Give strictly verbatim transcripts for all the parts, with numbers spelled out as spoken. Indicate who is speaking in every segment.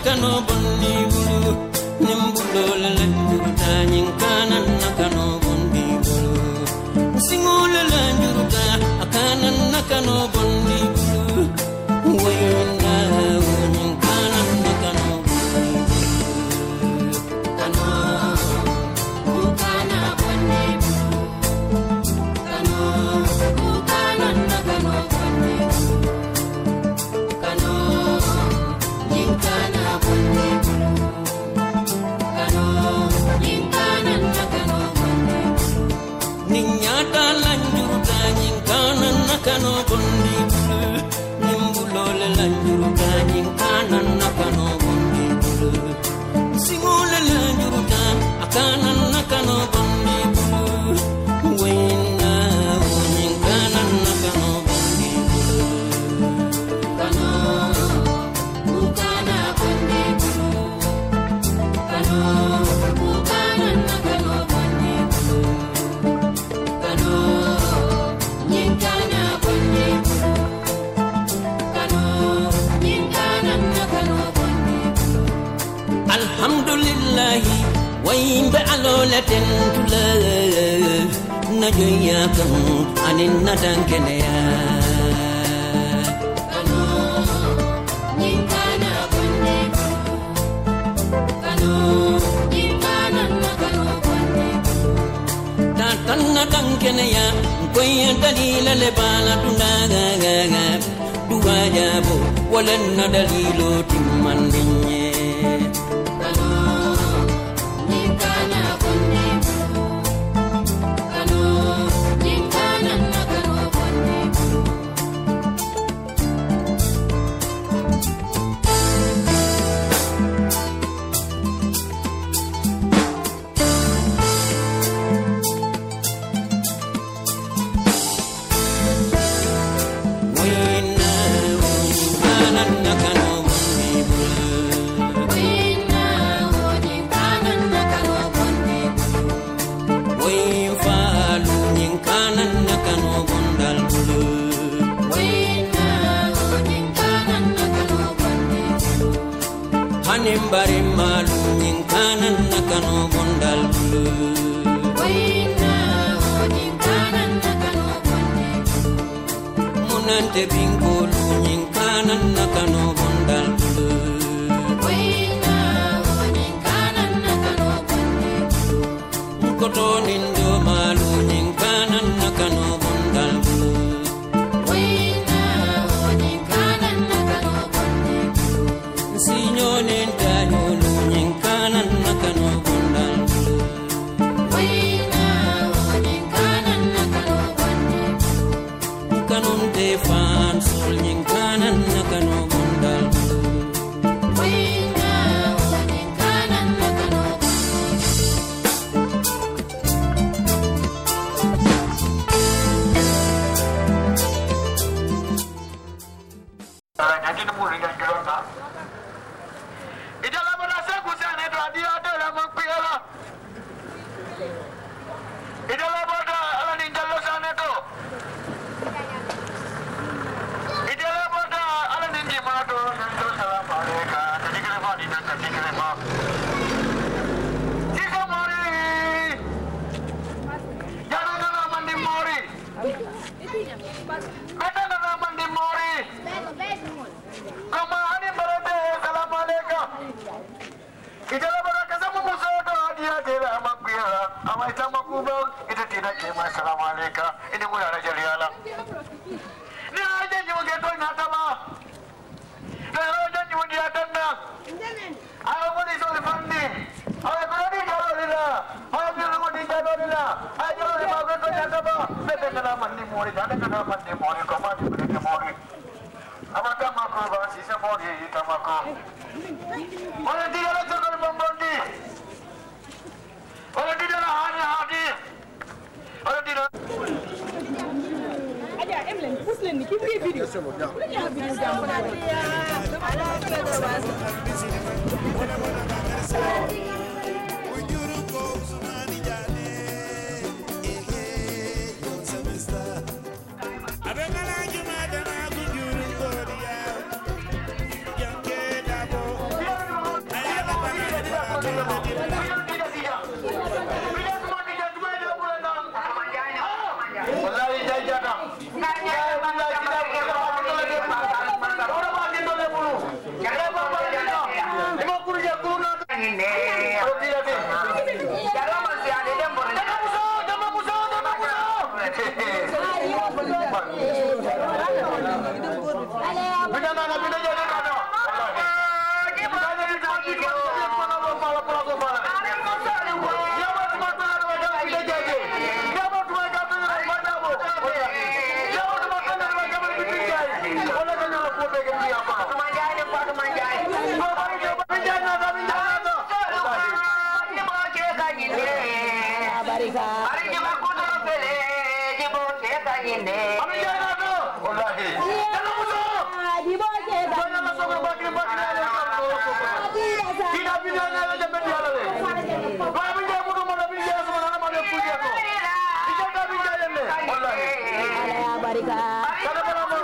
Speaker 1: nakano bondi bulu nimbulo la juruta nyinkana nakano bondi bulu singole la juruta akana nakano bondi bulu wayna nyinkana nakano bondi bulu kano ukana bondi bulu kano ukana nakano bondi bulu kano nyinkana bondi bulu kano nyinkana nakano bondi bulu ninyata lanjuruta nyinkana nakano bondi bulu nimbulole lanjuruta nyinkana nakano bondi bulu singole lanjuruta akana nakano bondi bulu wena nyinkana nakano bondi bulu kano ukana bondi bulu kano ukana nakano bondi bulu kano nyinkana bondi bulu kano nyinkana nakano bondi bulu alhamdulillah wayimbe alola tentula najoya kan anin nadankene ya kano nyinkana bondi bulu kano nyinkana nakano bondi bulu tanna dankene ya koya dalila le bala tundaga gaga duwaja bo wala na dalilo timmandinye kano nyinkana bondi bulu kano nyinkana nakano bondi bulu wayna nyinkana nakano bondi bulu wayna nyinkana nakano bondi bulu wayin falu nyinkana nakano bondal bulu wayna nyinkana nakano bondi bulu hanim bari malu nyinkana nakano bondal bulu wayna nyinkana nakano bondi bulu munante bingolu nyinkana nakano bondal bulu wayna nyinkana nakano bondi bulu koto nindo malu nyinkana nakano bondal bulu wayna nyinkana nakano bondi bulu sinyo nenda nyolu nyinkana nakano bondal bulu wayna nyinkana nakano bondi bulu kanon defan sul nyinkana nakano bondal bulu wayna nyinkana nakano
Speaker 2: Nanti nemu dengan kerana. Ijala berasa kusan itu dia ada yang mengpiala. Ijala berada ala ninjalo sana tu. Ijala berada ala ninji mana tu nanti salam mereka. Jadi kenapa di nanti jadi kenapa? Jika mori, jangan nama mandi mori. Beta nama mandi mori. Kama ani barate salam alaikum. Ijala baraka sama musoto dia dia makbiya. Ama ita makuba ita tidak kema salam alaikum. Ini mulai raja liala. Ni aja nyu geto ngata ma. Ni aja nyu dia tanna. Ayo mudi so fandi. Ayo kodi jalo lila. Ayo biru mudi jalo lila. Ayo jalo lima geto ngata ba. Beta kana mandi mori, jana kana mandi mori, kama di budi mori. Ama tamako ba sisa mori tamako. Mana tidak ada terkali membondi. Mana tidak ada hanya hadi. Mana tidak.
Speaker 3: Aja, Emlen, puslen ni kimi video. Ya video jam pada dia. Ada ada bahasa.
Speaker 4: Abengala juma dana kujuru kodia. Yanke dabo.
Speaker 2: wala ka ñoo ko bege bi apa
Speaker 4: ma jaay de Fatou ma jaay
Speaker 2: ko bari ko bari jaay na bari jaay na
Speaker 4: ni mo ke ka yinde
Speaker 3: Barika.
Speaker 4: ari ni ma ko do pele ni mo ke ka yinde
Speaker 2: bari jaay na do wallahi dana ko do
Speaker 3: Di bo ke ba.
Speaker 2: bana la so bakri bakri na la ko ina bi na la jambe yalla le ba bi jaay mu do mo bi jaay so na ma de fu jaay ko ija da bi jaay le wallahi
Speaker 3: Ya Barika.
Speaker 2: kada bala mo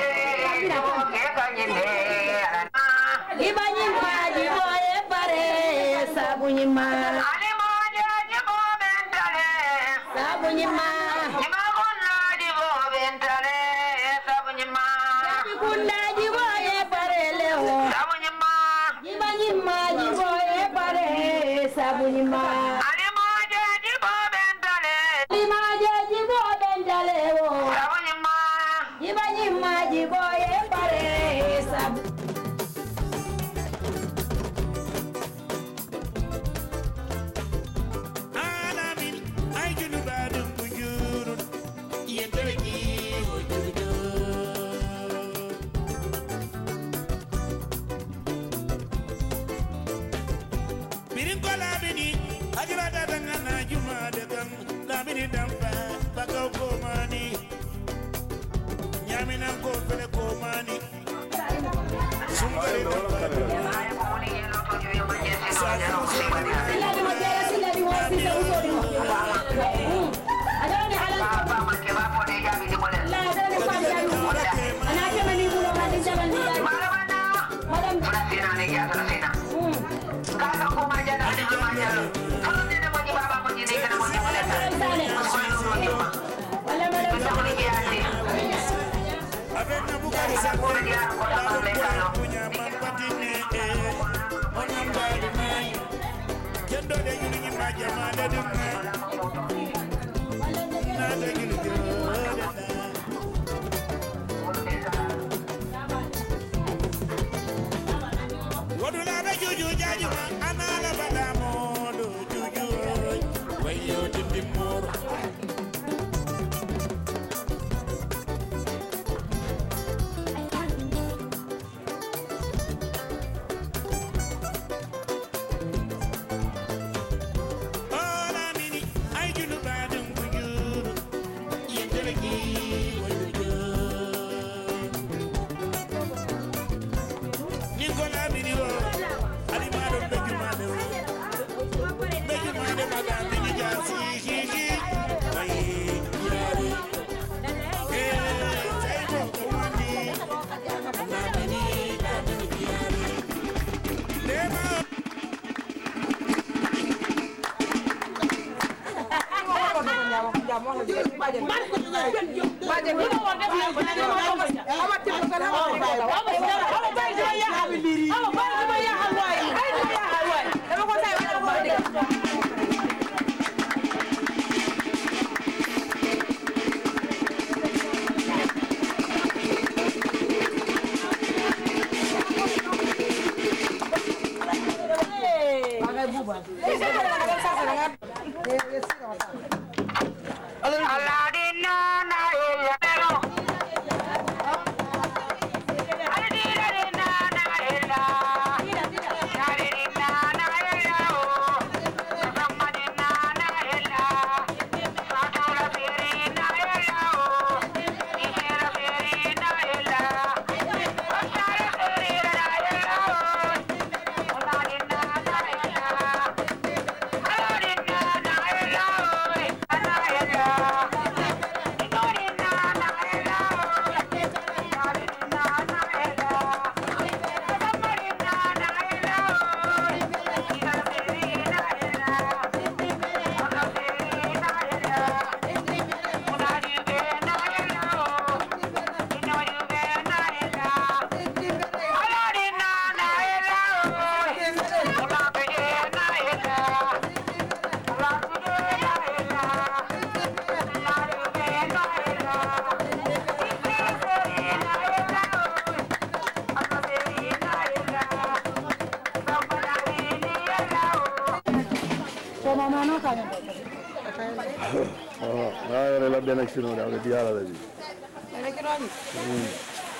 Speaker 3: Ibanyima di bo e pare sabunyima.
Speaker 4: ani mo jaay bo bentale
Speaker 3: Sabunyima.
Speaker 4: ni ma gonna di bo bentale sabunyima
Speaker 3: Kunda di bo e pare lewo.
Speaker 4: sabunyima
Speaker 3: Ibanyima di bo e pare sabunyima.
Speaker 4: ani mo jaay bo bentale
Speaker 3: Lima di bo bendalewo.
Speaker 4: sabunyima
Speaker 3: Ibanyima di bo e pare sabu.
Speaker 5: alamin ay junu badum bujurun yenteleki wujudu birin ko labini ajirata dangana juma dagan labini dampa bakaw ko mani nyamina ko fele ko mani sungari dampa
Speaker 3: Sila di mo kaya sila di mo sila uso di mo. Ada ni halal.
Speaker 4: Baba make ba ko de jabi di mo le
Speaker 3: La ada ni pa jayu. Anake mani bulo mani jaban di.
Speaker 4: Malamana
Speaker 3: Madam.
Speaker 4: Sina ne ya sina
Speaker 3: Hmm.
Speaker 4: Kaka ko ma jana ni ma jana Kalau ni mo ni baba mo ni ni kana mo ni mo le ta
Speaker 3: Wala wala.
Speaker 4: Kita mo ni ya ni
Speaker 5: avec na bukari sa ko punya mampatine onam badu nay kendo de yuni ni majama de dum na de yuni de wodula be juju jaju anala bada modo juju wayo de moro Hola mini, ay junu badum bujuru, yenteleki wujudu. Nicola mini wo, alimado bejumade wo, bejumade maga mini jasi hihi, ay yare. Eh, saibo kumani, na mini na mini yare. Lema.
Speaker 4: Aladina na ella pero Aladina na ella Aladina na ella Samadina na ella Sadura firina ella Ihera firina ella Asara firina ella Aladina na ella Aladina na ella Ana ella
Speaker 6: Ah, yɛrɛ labɛn na sini o de a bɛ di ala de bi.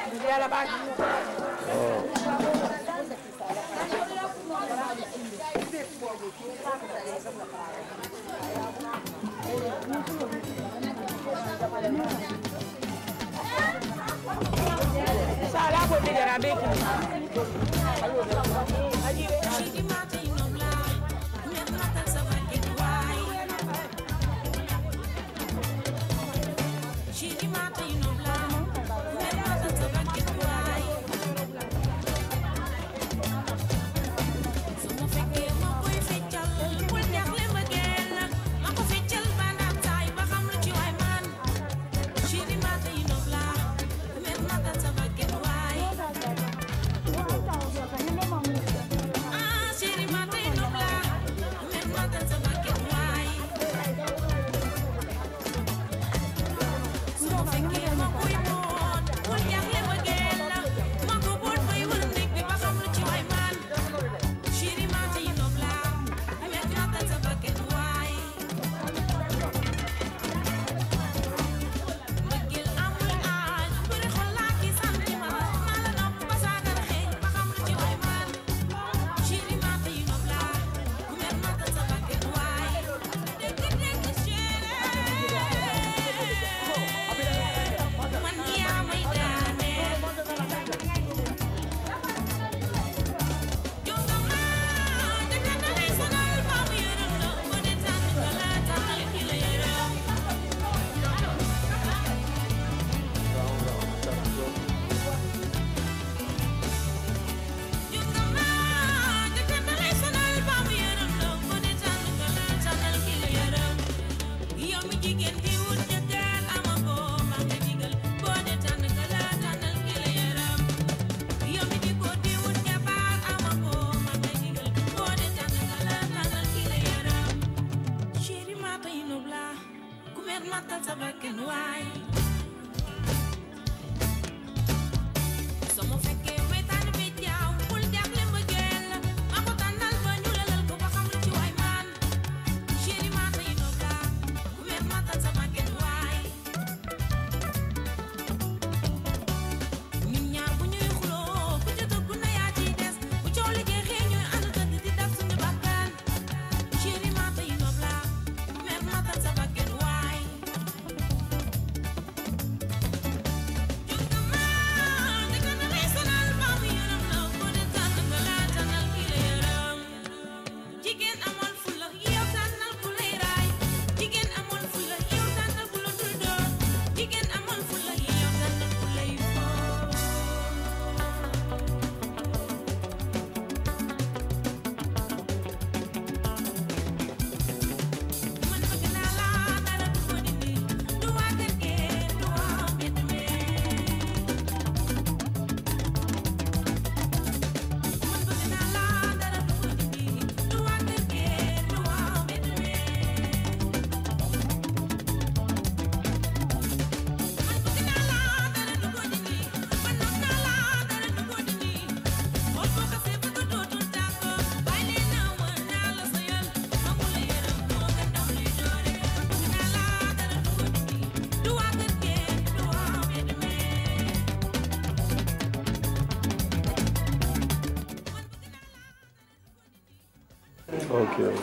Speaker 6: Ok, ok.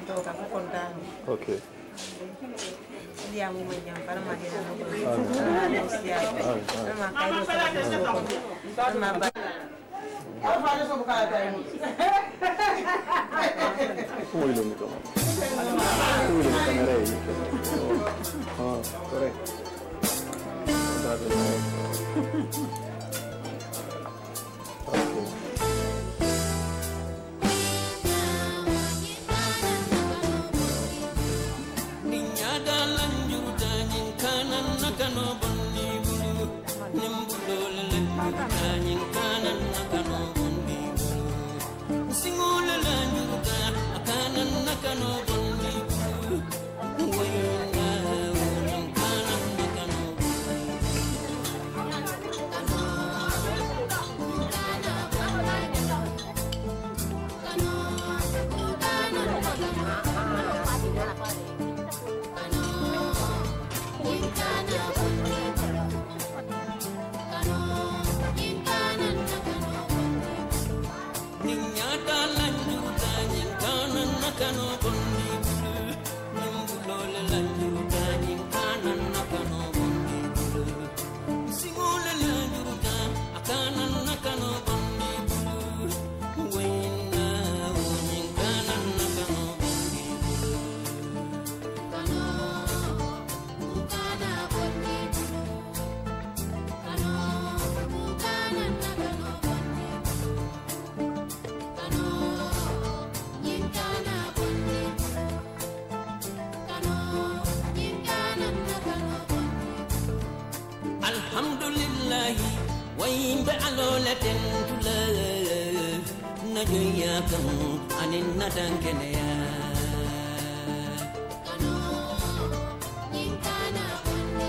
Speaker 6: Ok. Come lo metto? Come lo metterei? Ah, corretto.
Speaker 1: Nakano kano bondi bulu nimbulole lanjuruta nyinkana nakano bondi bulu singule lanjuruta akana nakano bondi bulu wena nyinkana nakano bondi bulu kano ukana bondi bulu kano ukana nakano bondi kano nyinkana bondi kano nyinkana nakano bondi alhamdulillah wayimbe alole tentula najoya kam anin natankene ya kano nyinkana bondi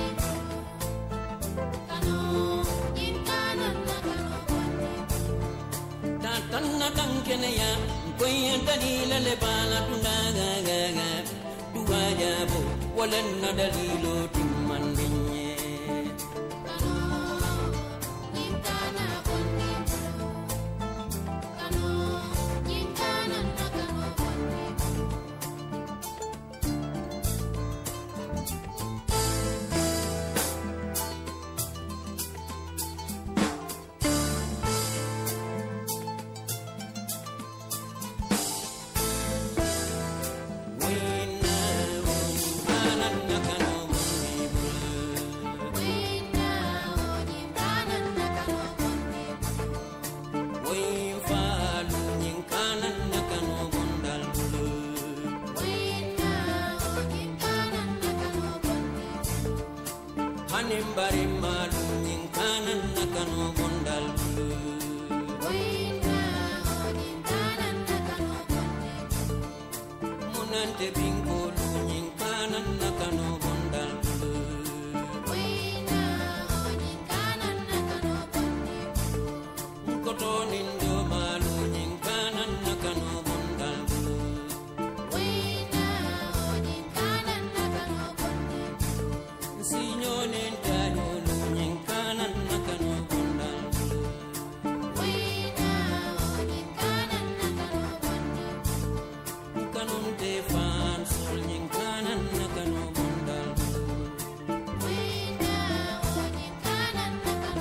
Speaker 1: kano nyinkana nakano bondi tatanna tankene ya koye dalila le bala tundaga gaga duwajabo wala na dalilo timmandinye kano nyinkana bondi kano nyinkana nakano bondi wena ukana nakano bondi wena nyinkana nakano bondi wayfalu nyinkana nakano bondal wena nyinkana nakano bondi hanimbari malu nyinkana nakano bondal wena nyinkana nakano bondi munante bingolu nyinkana nakano bondal wena nyinkana nakano bondi koto nindo malu nyinkana nakano bondal wena nyinkana nakano bondi sinyone ndayolu nyinkana nakano bondal wena nyinkana nakano bondi kanunte fan sol nyinkana nakano bondal wena nyinkana nakano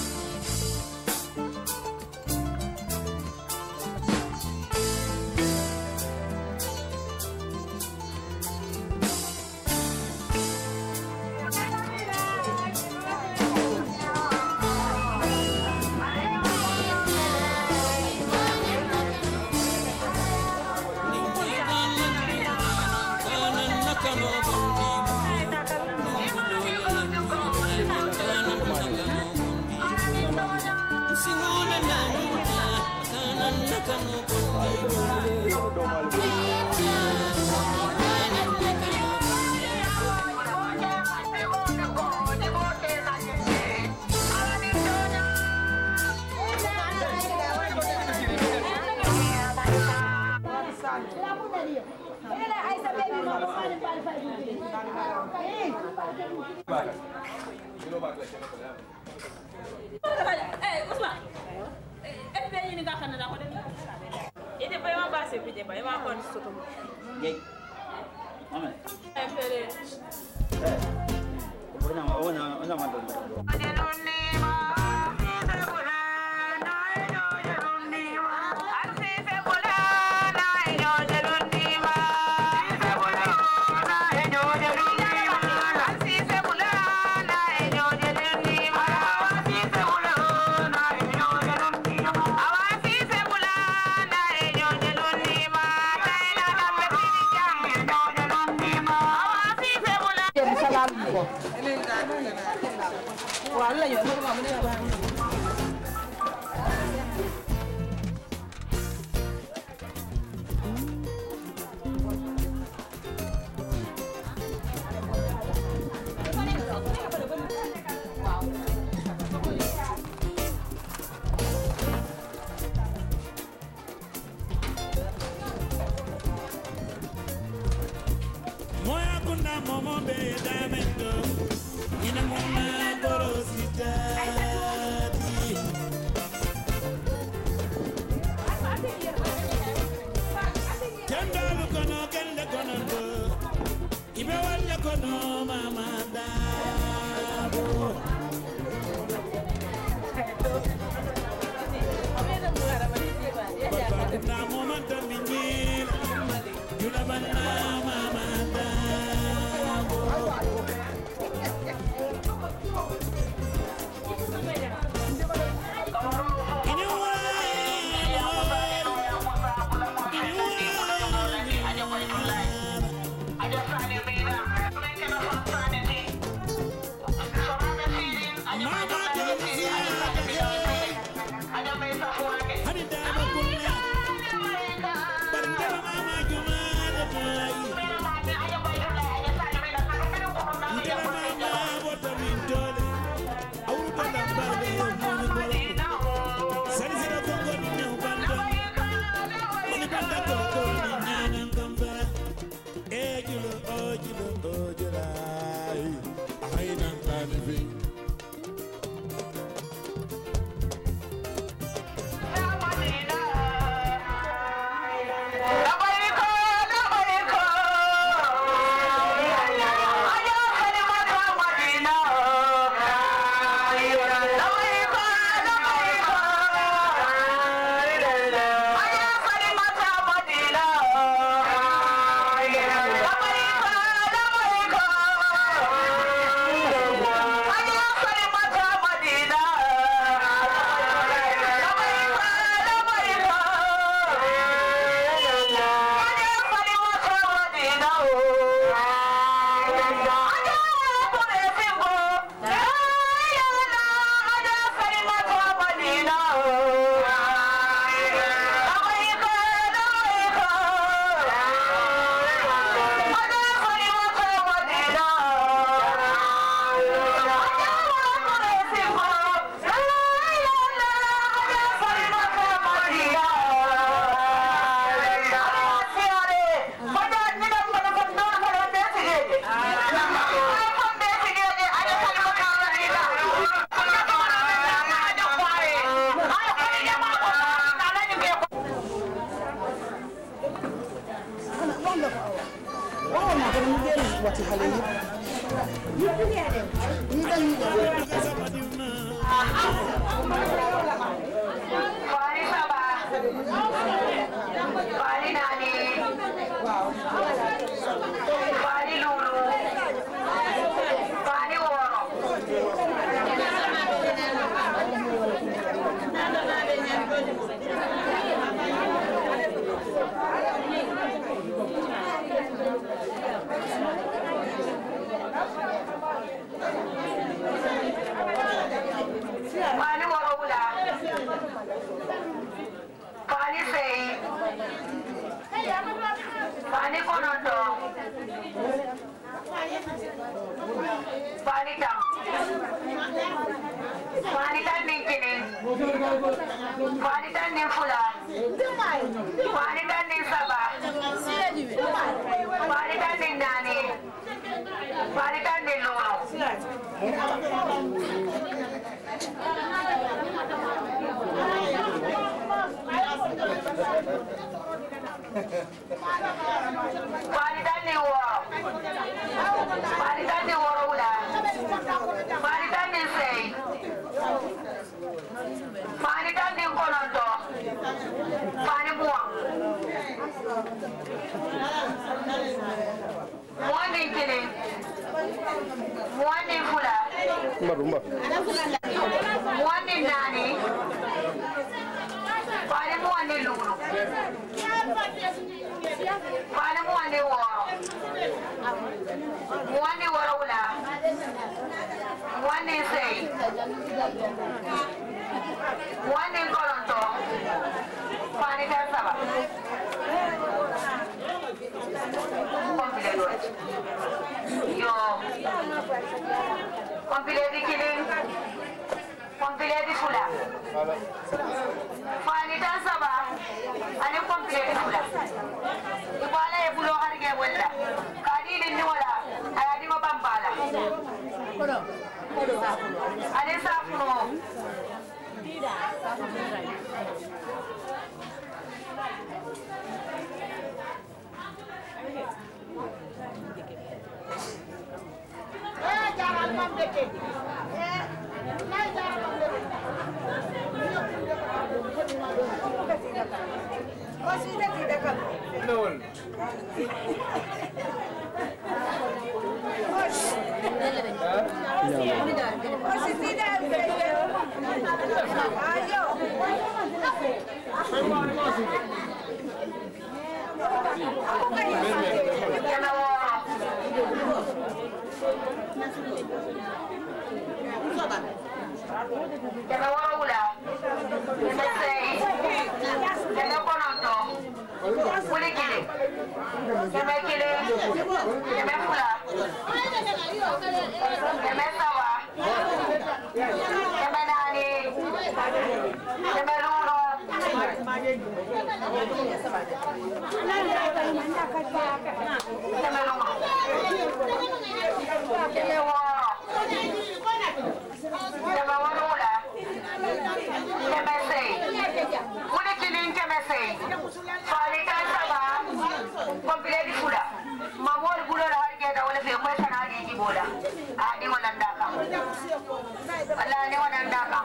Speaker 3: Eh, Usman. Eh, eh, ini nggak akan ada kode. Ini apa yang bahasa pijak, apa yang aku harus tutup?
Speaker 7: Gay. Mana?
Speaker 3: Eh, pere.
Speaker 7: Eh. Una una una mando.
Speaker 8: Wala yun.
Speaker 5: Moya kuna momo be damendo. Ina mona gorositati. Kenda lukana
Speaker 4: keme worowula keme seyi keme kononto wuli kili keme kili keme fula keme saba keme naani keme luulo keme luulo keme wooro keme worowula keme seyi wuli kili keme seyi faali kan saba kompileti fula mamol bulola hargeta wala fe koy sana di jibola ani wala ndaka wala ni wala ndaka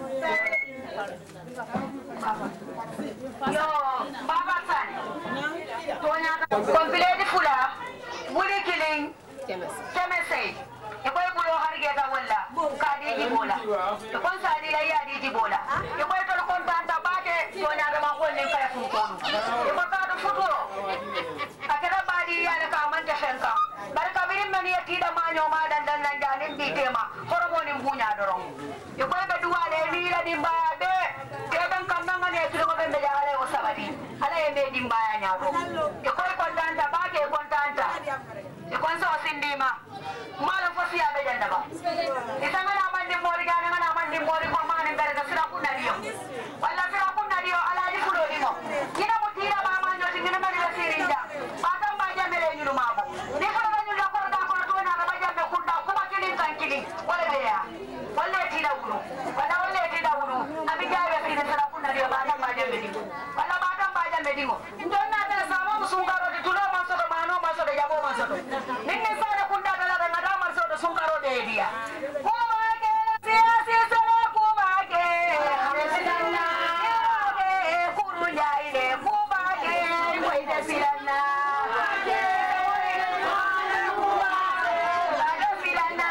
Speaker 4: yo baba san tonya kompileti fula wuli killing kemese e koy bulo hargeta wala ka di jibola e kon sadi la ya di jibola e koy to kon tanta baake tonya ga ma ko ne kay fu ko e ko ta do futuro akira badi ya ka man ta fenka barka birin man ya tida ma nyo ma dan dan nan janin di tema horomo ni bunya dorong e ko be duwale ni la di baade te ban kam nan ne tiro be be jale o sabati ala e be di mbaya nya ko e ko ko tanta baake ko tanta e ko so sindima mala fosi ya be janda ba isanga na man di mori ga na man di mori ko ma ne bere ga sira ku na dio wala sira ku na dio ala di fulo ni mo kina mo tira ba ma nyo tingina ma ni sirinja patam ba jambe le nyulu mabo ni ko ba nyulu ko da ko to na ba jambe ku da ko ba kili kan kili wala be ya wala tira wulu wala wala tira wulu abi jabe fi sira ku na dio ba tam ba jambe di wala ba tam ba jambe di mo ndonna ta sa mo sungaro di tulo ma so do ma no ma so do jabo ma so do ninne sa da ku da da da na da ma so do sungaro de dia ko ba ke si si sala ko ba ke silana ke kuru jai de ko ba ke koi de silana ke ko ba ke silana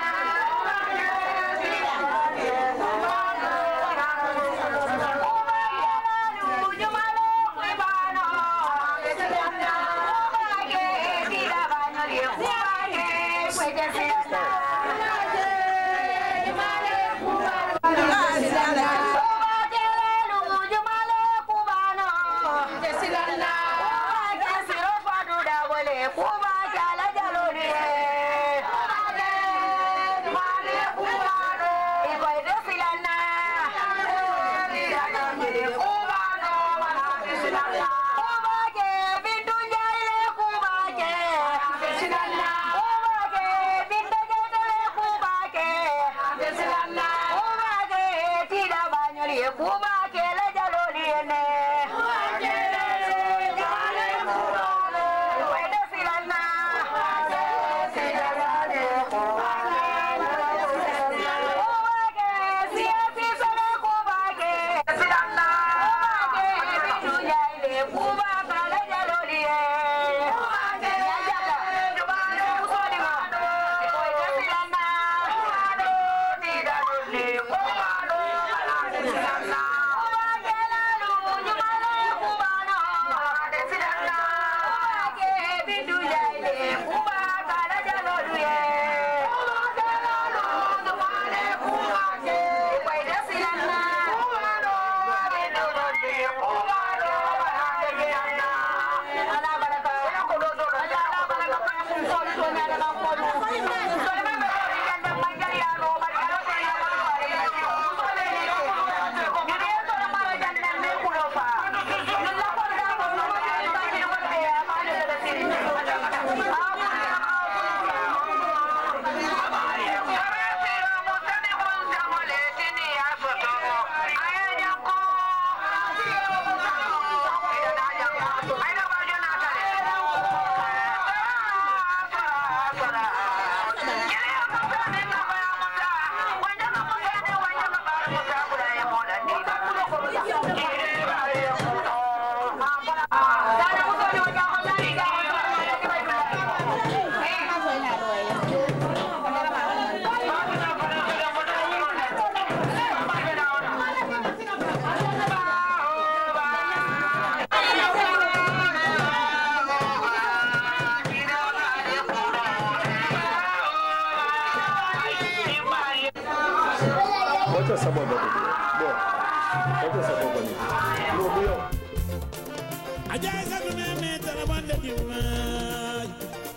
Speaker 5: Ajay sagu me me tarabande dimay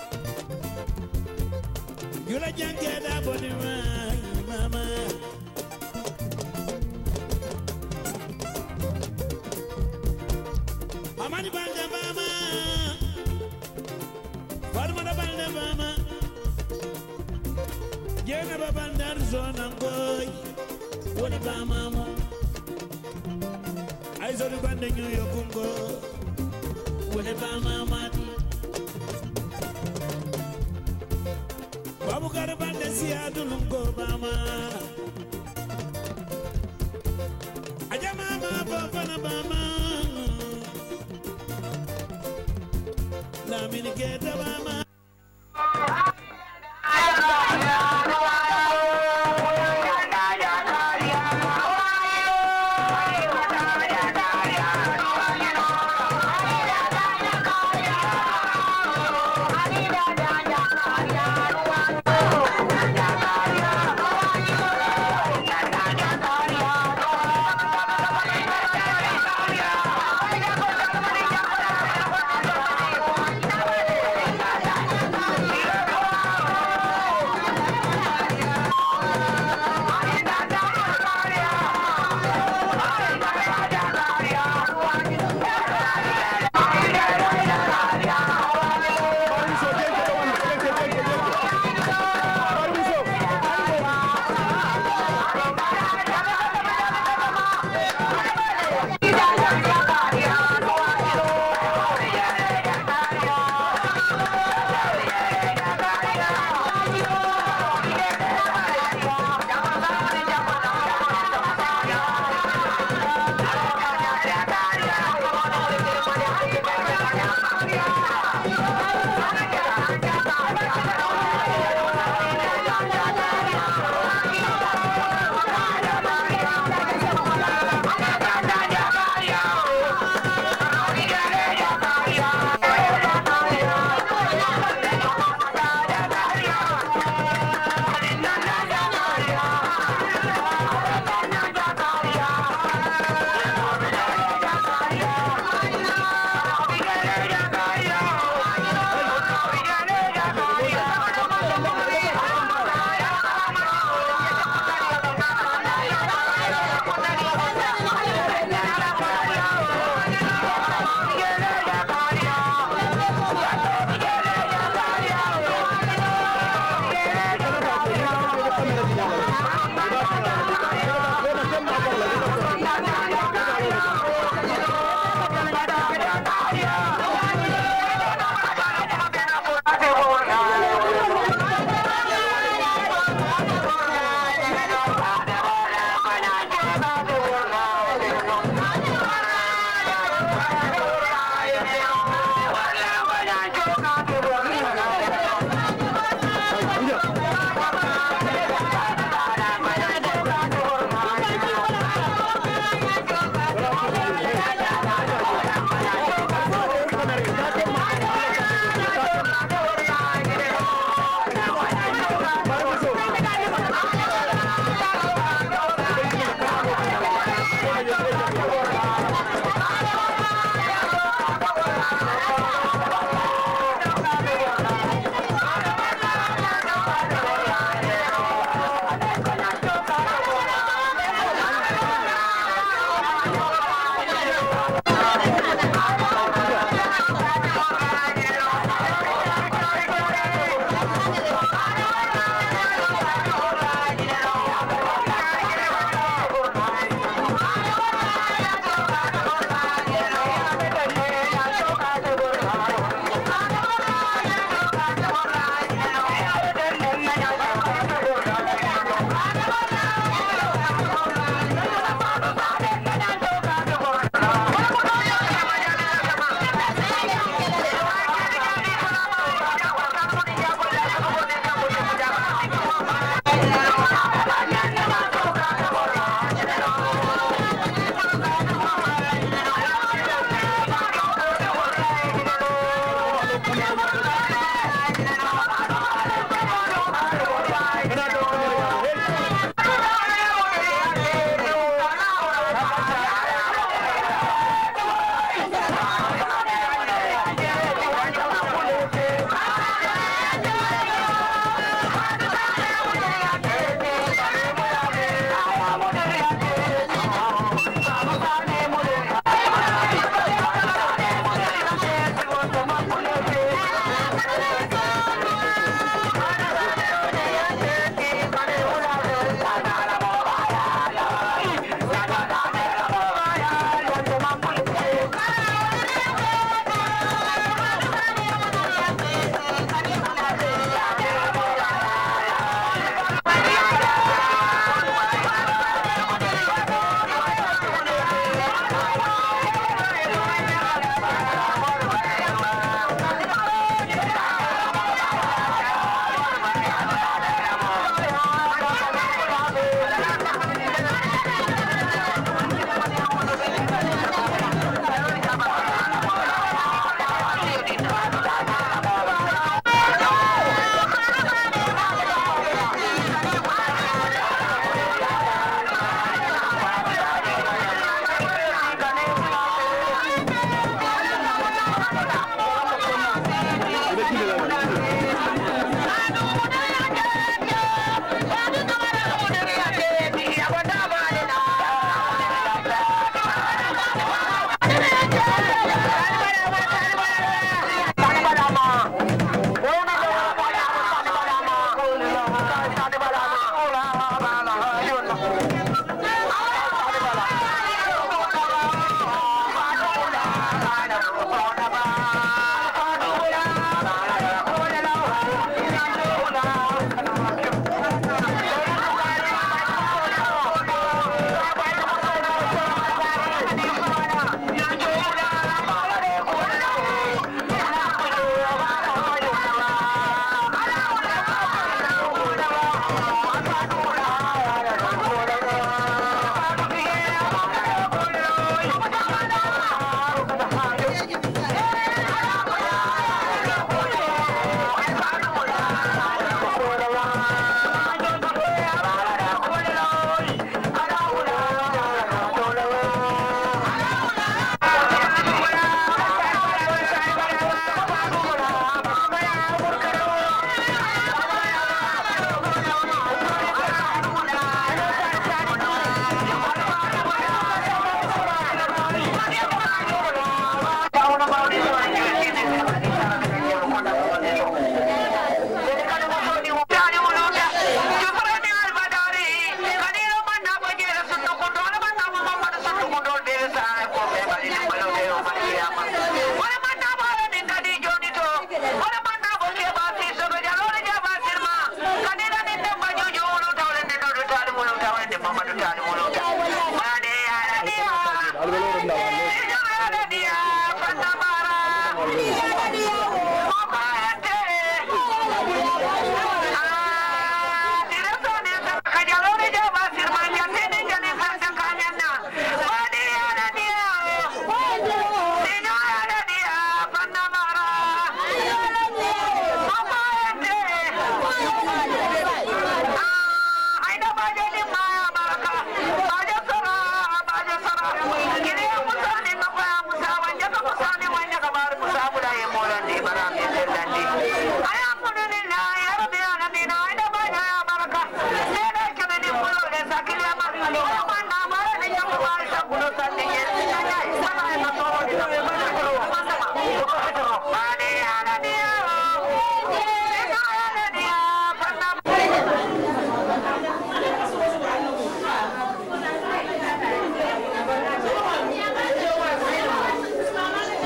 Speaker 5: Yula janke da bodi may mama Amani balde mama Farma da balde mama Jena ba bandar zona ngoy Wona ba mama Ay zori bande ñu yokungo Wona ba mama Babu kar bande siadu lungo ba mama Aja mama ba fana ba mama La mini geta ba mama
Speaker 4: Thank you.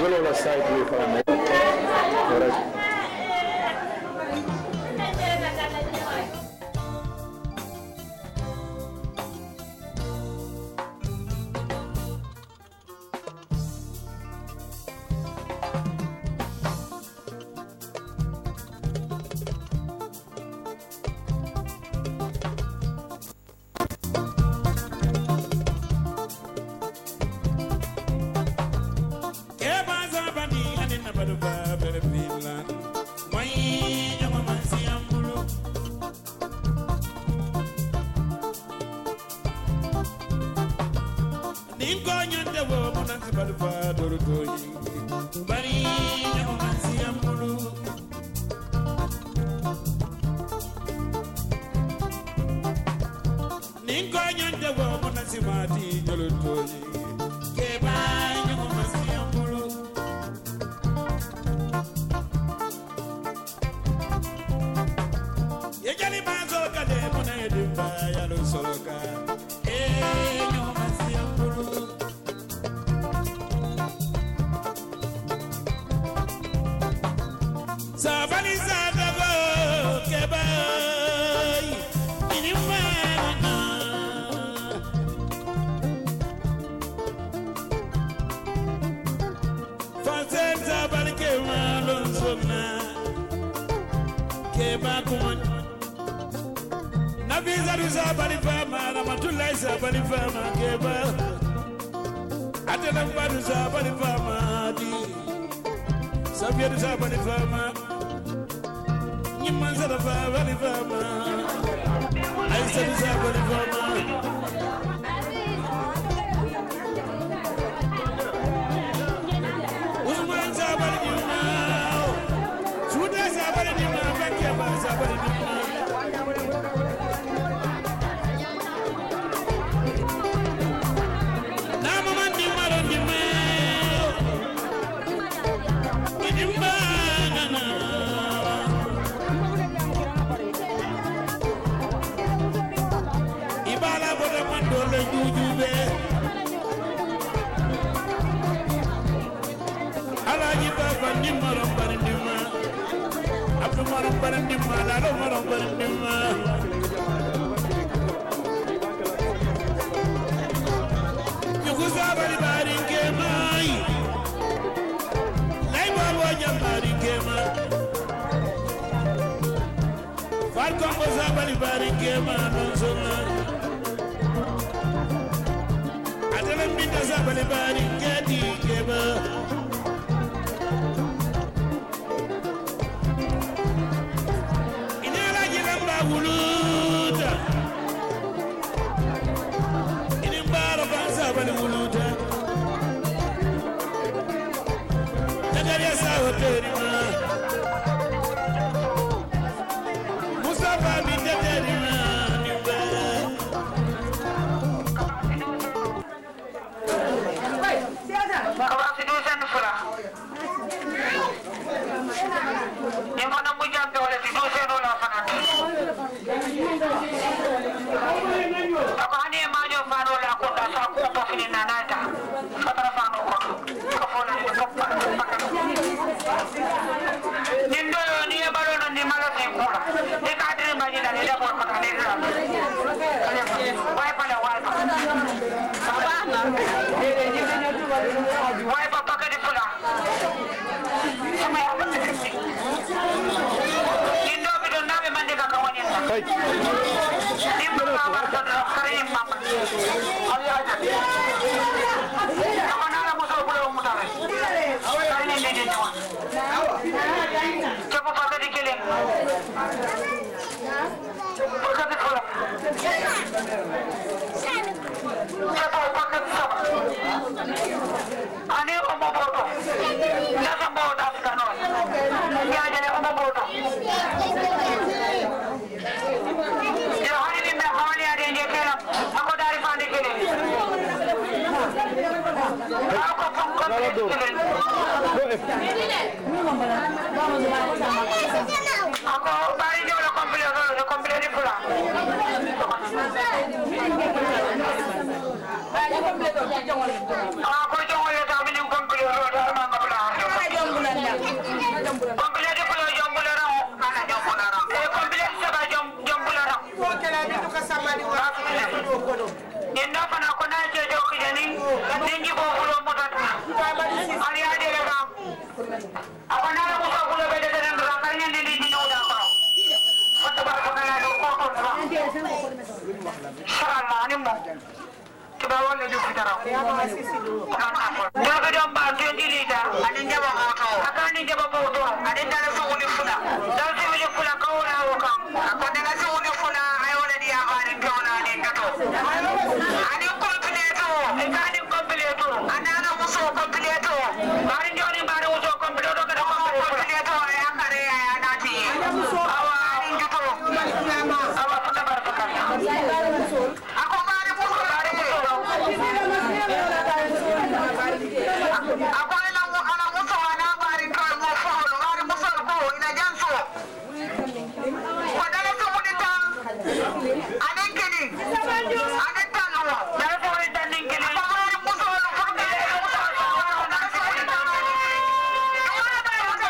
Speaker 6: Jolo la side way for me. Correct.
Speaker 2: Ah, kau jangan lihat kami ni company orang dah mana pula. Muda wale ju fitara. Jaga jamba twenty liter. Ani jaba moto. Akani jaba moto. Ani dala so uni funa. Dala so uni funa ka wala woka. Ako dala so uni funa ay wala di abari tona ni gato. Ani completo. Ekani completo. Anana muso completo. Bari joni bari muso completo ka da completo ay akare ay anati. Awa ani juto. Awa puta baraka. Ako bari muso bari muso. Ako ina mo ana muso ana bari ka mo folo bari muso ko ina janso. Ko dala so munita. Ane kini. Ane talo. Dala so munita ningini. Ako bari muso ko fuka muso ko na si munita. Ako bari muso.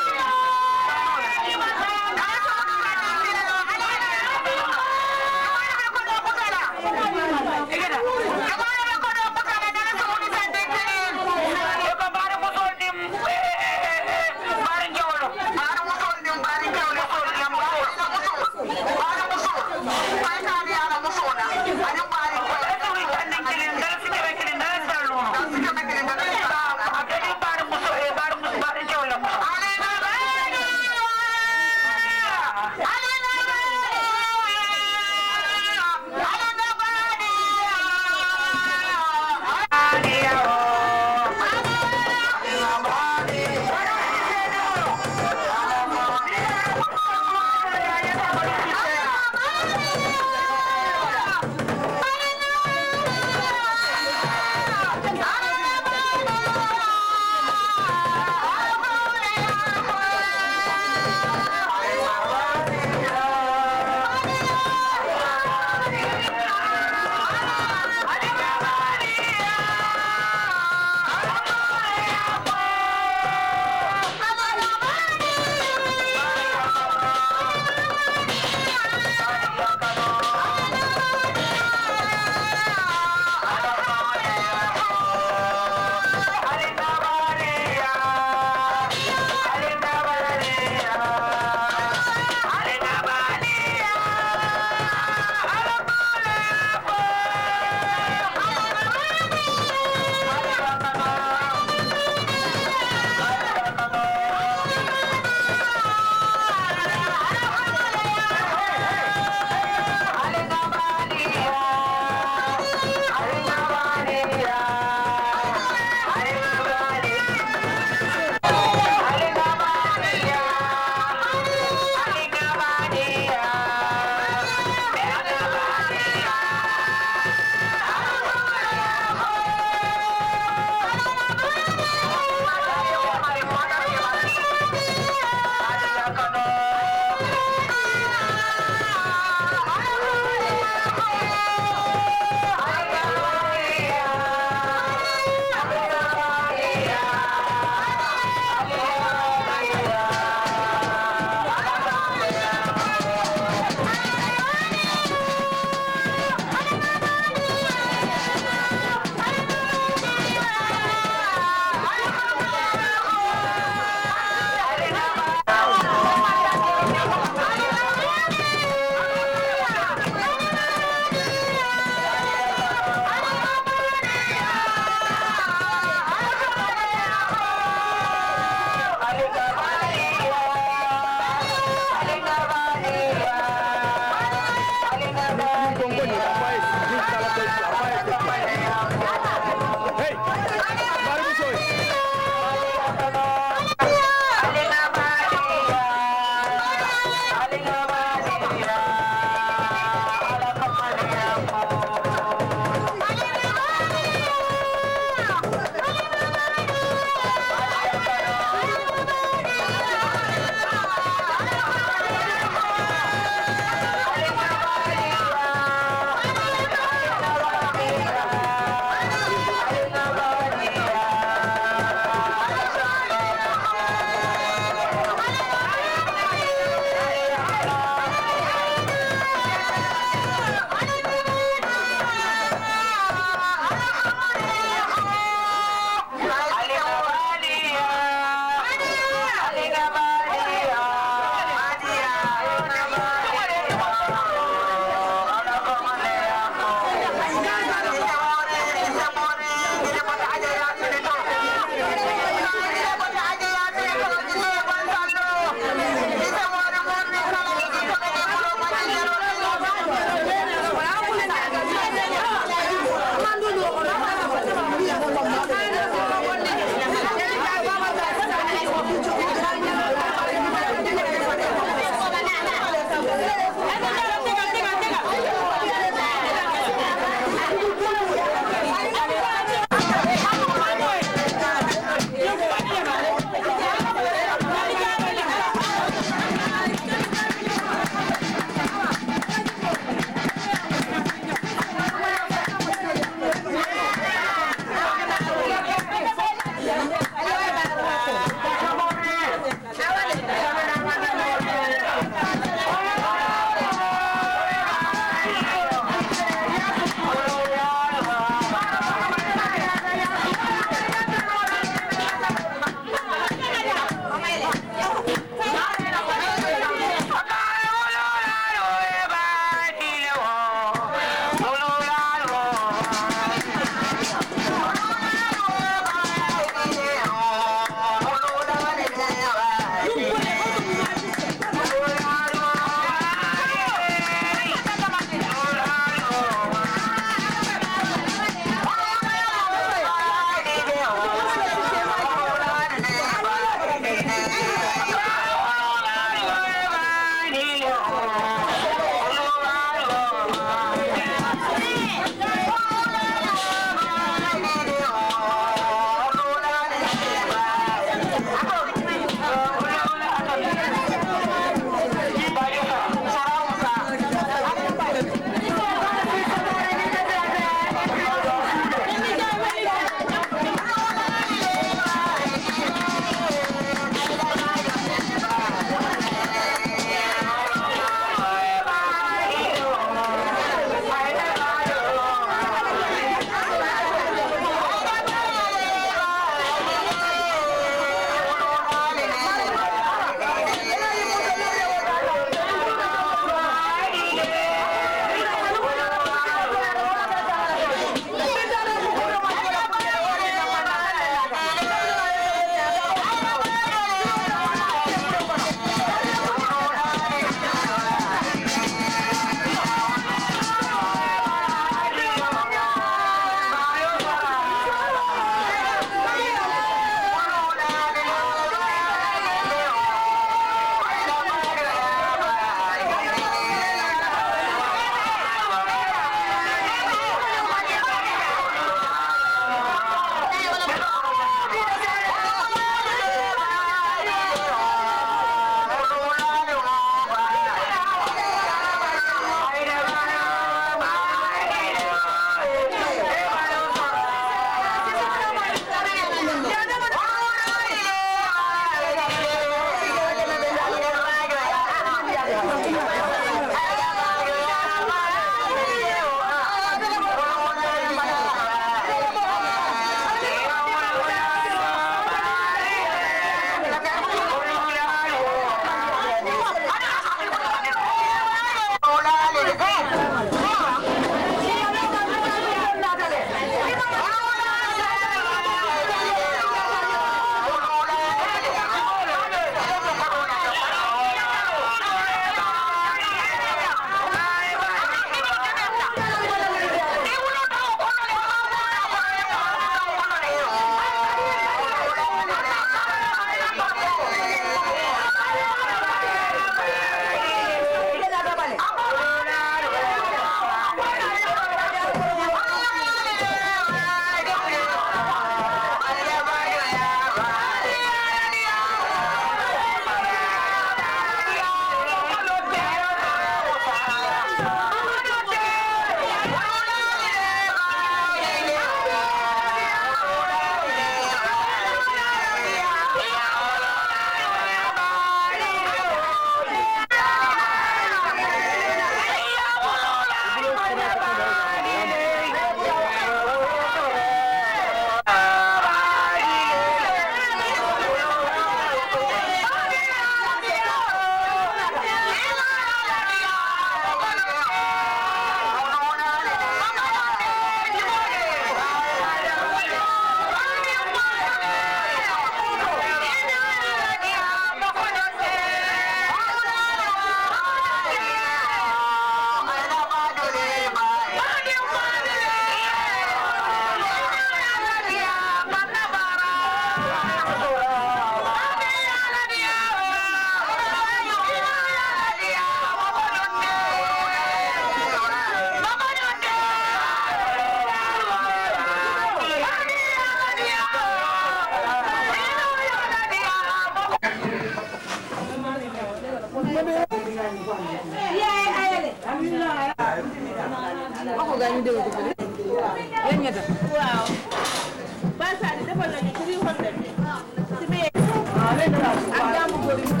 Speaker 3: Wow. Basari defal nañu three hundred. Ci biir. Ak jàmm góor yi.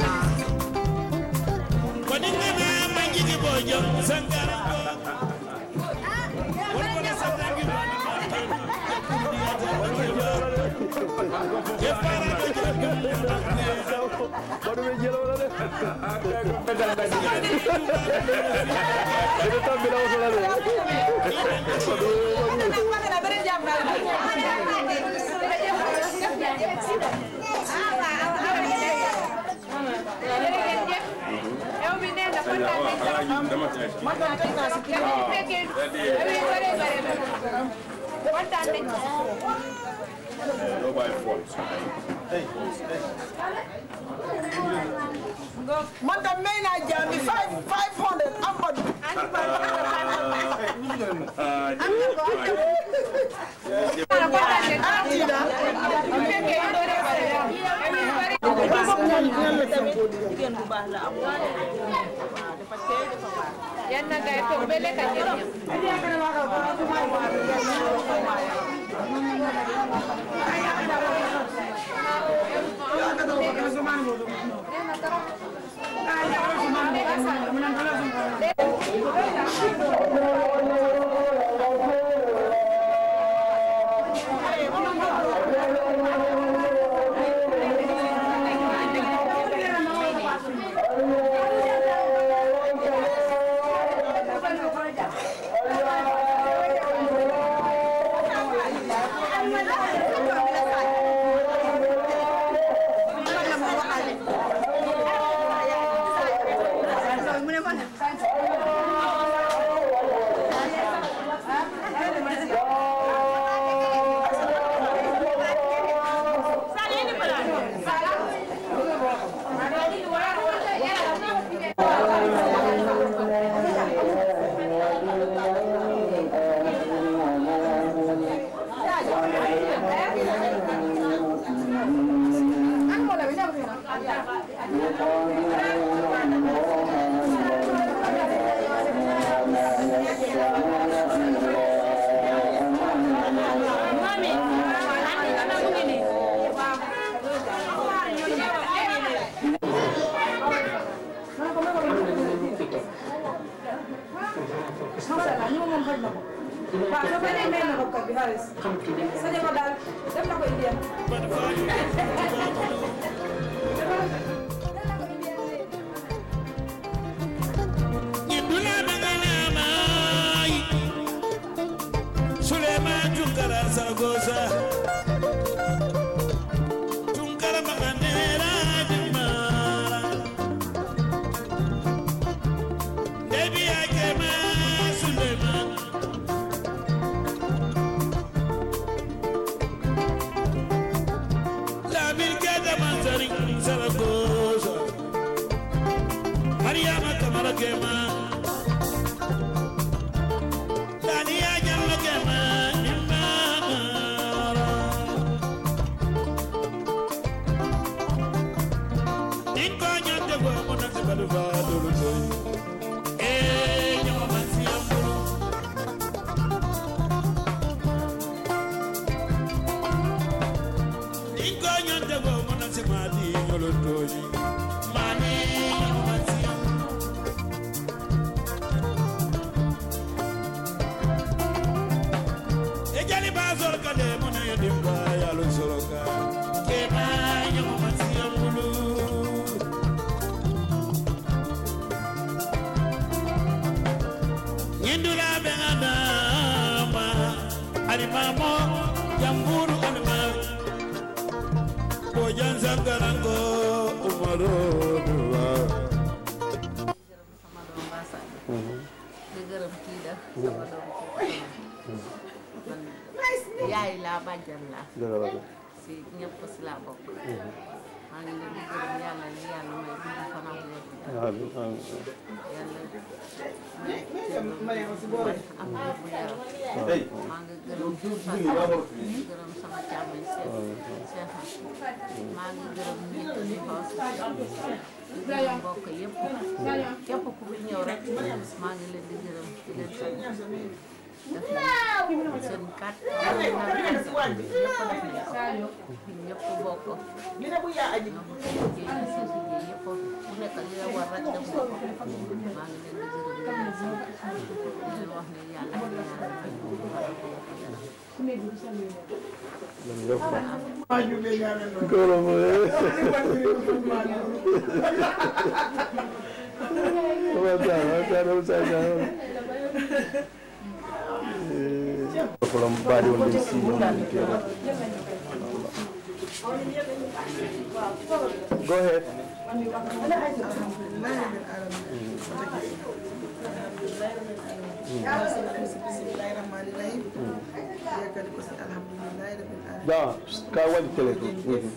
Speaker 5: Ko ni nga ma ngi bojo sangara ko. Wala wala sangi ko. Ke para ko.
Speaker 6: Baru me jelo la de. Kita tak bila usah la de.
Speaker 8: Man da may na jami five five hundred ambod.
Speaker 9: yaay laa bàjjan laa si ñëpp si laa bokk maa ngi leen di gërëm yàlla li yàlla may gudd fan ak wér yàlla may am wér bu yaram maa ngi gërëm fan gërëm sama càmmiñ Cheikh maa ngi gërëm nit ñi xoos di gërëm mbokk yëpp képp ku fi ñëw rek maa ngi leen di gërëm di leen sant seen kat ñëpp bokk nga bu liggéey sa liggéey yëpp ku nekk li la war rek def ko maa ngi leen di gërëm di sant di wax ne yàlla
Speaker 6: From body on the sea. Go ahead. Yeah, ka wadi tele ko.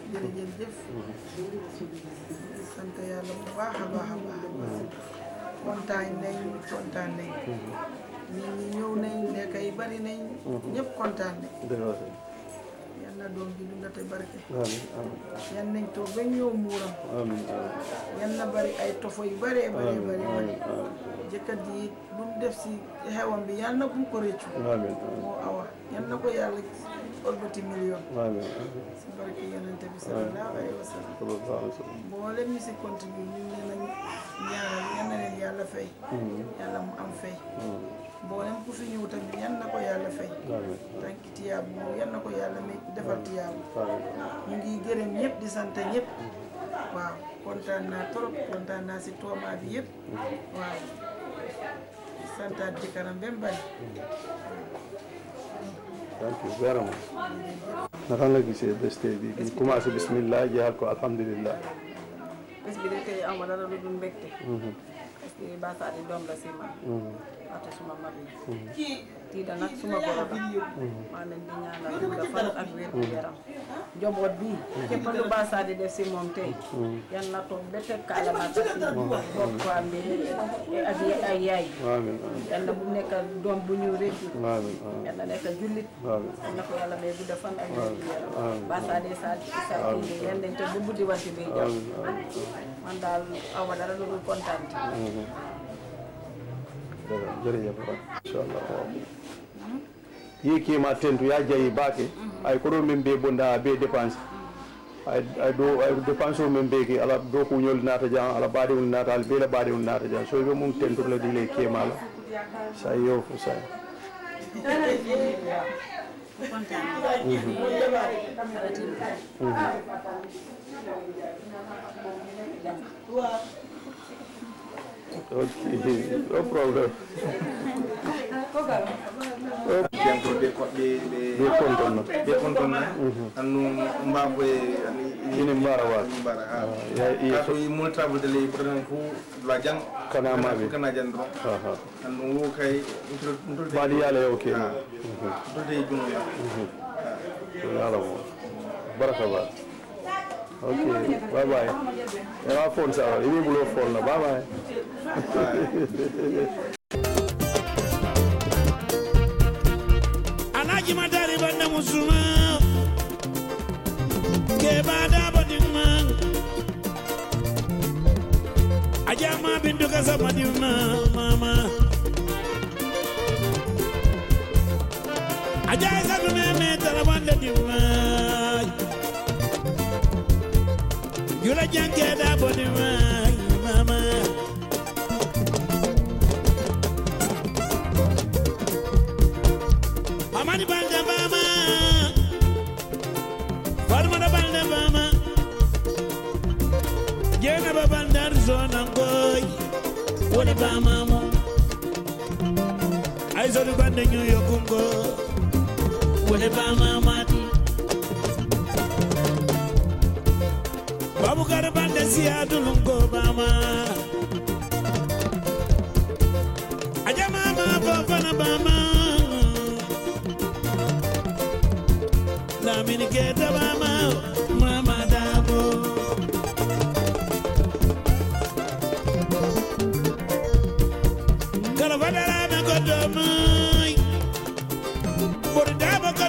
Speaker 8: sant yàlla bu baax a baax a baax kontaan nañ kontaan nañ nit ñi ñëw nañ lekk yi bari nañ ñëpp kontaan nañ yal na doom bi dunda te barke yal nañ toog ba ñëw muuram yal na bari ay tofo yu bare bare bare bare jëkkat ji lu mu def si xewam bi yal na bu mu ko réccu moo awa yal na ko yàlla orbati million si barke yonente bi sallallahu alayhi wa sallam mboolem ñi si continue ñu ngi leen a ñaanal yal na leen yàlla fay yàlla mu am fay mboolem ku fi ñëw tamit yal na ko yàlla fay tànki tiyaabu moom yal na ko yàlla may defal tiyaabu ñu ngi gërëm ñëpp di sant ñëpp waaw kontaan naa trop kontaan naa si tooma bi yëpp waaw santaat ci kanam ba mu bari
Speaker 6: Thank you very much. Naka nga gisee bés tey bi ñu commencé bismillah jeexal ko alhamdulillah.
Speaker 8: bés bi de tey aw ma dara lu dul mbégte. parce que Basadi doom la si man. ate suma mag la. tiida nag suma goro la. maa leen di ñaanal nga fan ak wér gu yaram. njaboot bi képp lu Basadi def si moom tey. yan na toog ba teg kaala ma si bopp faam bi ak ay yaay. yan na bu nekk doom bu ñu réccu. yan na nekk jullit. yan na ko yàlla may gudda fan ak wér gu yaram. Basadi sa sa kii yan nañ te bu buddi wanti bi jàpp. man daal aw ma dara lu dul kontaan.
Speaker 6: jërëjëf inchallah yi kima tentu ya jayi baake ay ko ɗo min be bonda be dépense ay ay do ay dépense o min be ke ala do ko ñol nata jan ala baade wol nata al be la baade wol nata jan so be mum tentu la dile kemala sa yo fu sa Okay, no problem.
Speaker 10: Bianco de de
Speaker 6: de kontonna
Speaker 10: de kontonna anu mbabo
Speaker 6: ini mbara wa
Speaker 10: ya ya so mul travel de lay prenant ko la jang
Speaker 6: kana ma bi
Speaker 10: kana jang do
Speaker 6: ha
Speaker 10: anu wo kay
Speaker 6: bali yale okay no
Speaker 10: to de juno ya
Speaker 6: yala mo baraka ba okay bye bye era phone sa ini bulo phone na bye bye
Speaker 5: Alaji madari banda musuma ke bada badima ajama bindu kasa madima mama ajay sa me me tarabanda dima yura jange da badima mama Amani balde mama Farma da balde mama Jena ba bandar zona boy Woni ba mamo Ay zodu bande New York ngo Woni ba mama di Babu kar bande Seattle ngo mama Aja mama ba fana mama Lamini keta mama, mama dabo. Kalau pada lama kau domai, bor dabo